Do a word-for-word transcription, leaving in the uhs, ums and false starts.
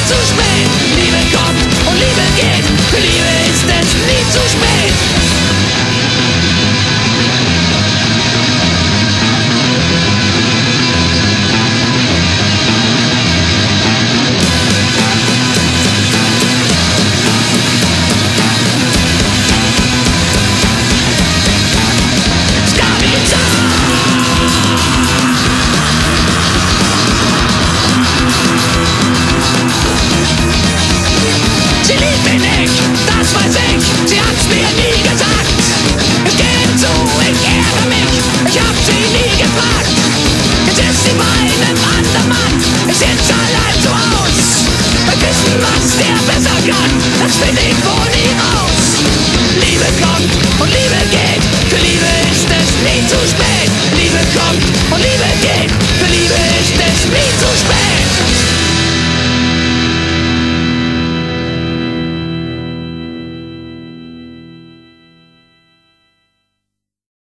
zu spät. Liebe kommt und Liebe geht, für Liebe ist es nie zu spät. Das finde ich wohl nie raus. Liebe kommt und Liebe geht, für Liebe ist es nie zu spät.